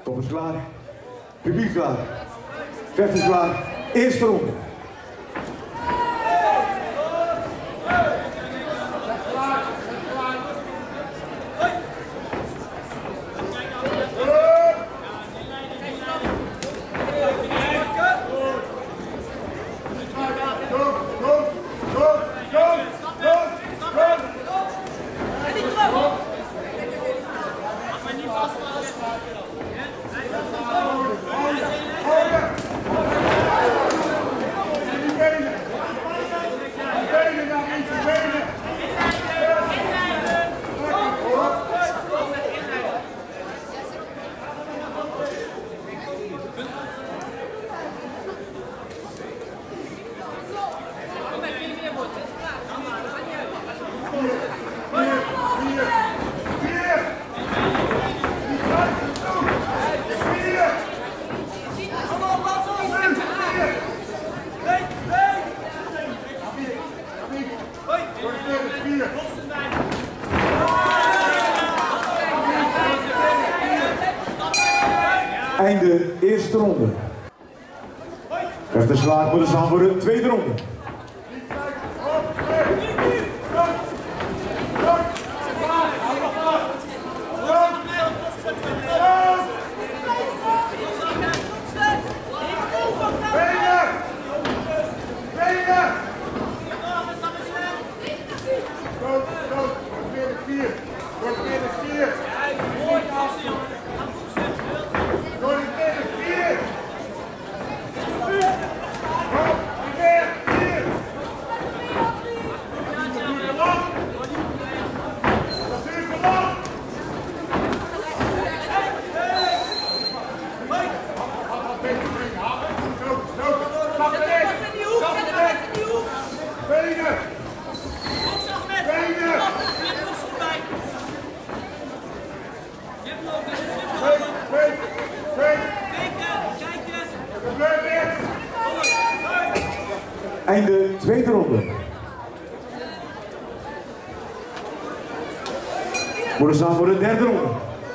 Toppers klaar. Publiek klaar. Vechters klaar. Eerste ronde. Einde eerste ronde. Vechters klaar moeten staan voor de tweede ronde. Einde tweede ronde. Worden staan voor de derde ronde.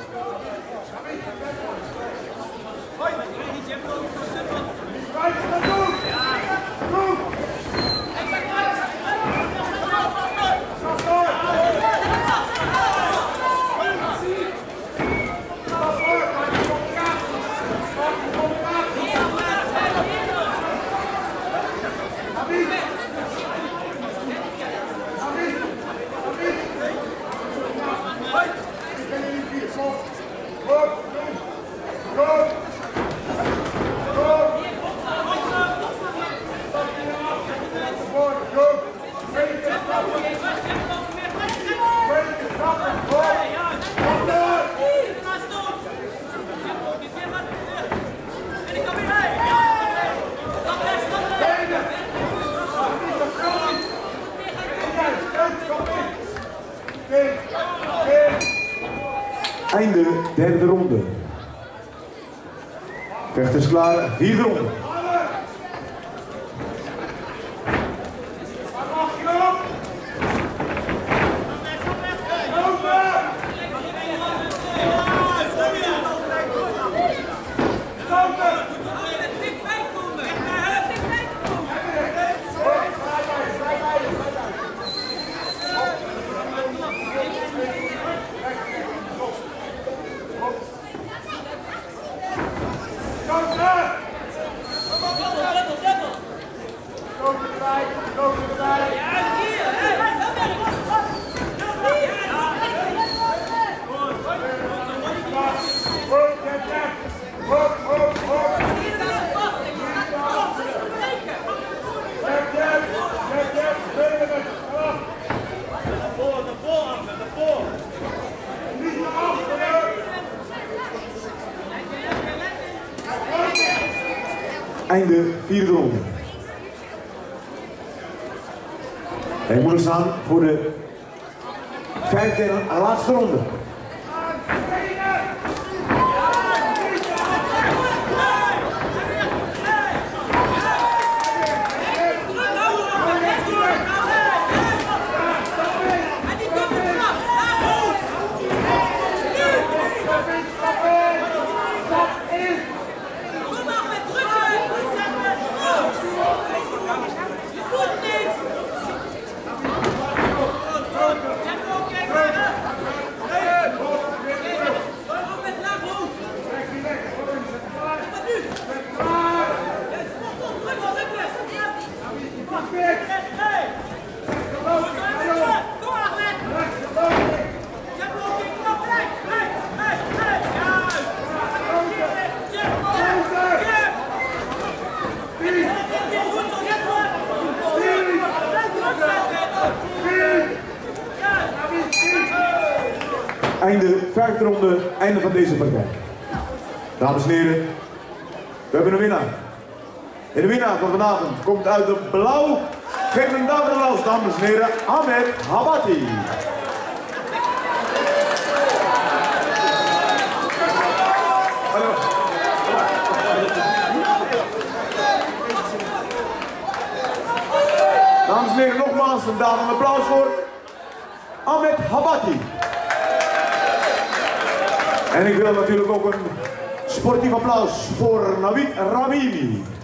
Einde derde ronde. Vechters klaar, vierde ronde. Einde vierde ronde. Wij moeten staan voor de vijfde en laatste ronde. vijfde ronde, einde van deze partij. Dames en heren, we hebben een winnaar. En de winnaar van vanavond komt uit de blauw. Geef een dames en applaus, dames en heren, Ahmed Habati. Dames en heren, nogmaals een dames en applaus voor Ahmed Habati. En ik wil natuurlijk ook een sportief applaus voor Nawid Rabimi.